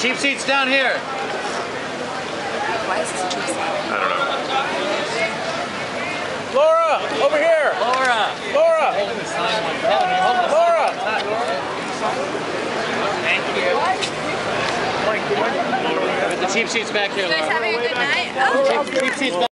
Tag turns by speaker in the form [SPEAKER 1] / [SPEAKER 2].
[SPEAKER 1] Cheap seats down here.
[SPEAKER 2] Why is this a cheap seat?
[SPEAKER 1] I don't know.
[SPEAKER 3] Laura, over here.
[SPEAKER 1] Laura.
[SPEAKER 3] Laura. Laura.
[SPEAKER 1] Thank you. The cheap seats back here,
[SPEAKER 2] You guys
[SPEAKER 1] Laura.
[SPEAKER 2] having a good night? Oh.
[SPEAKER 1] Cheap seats back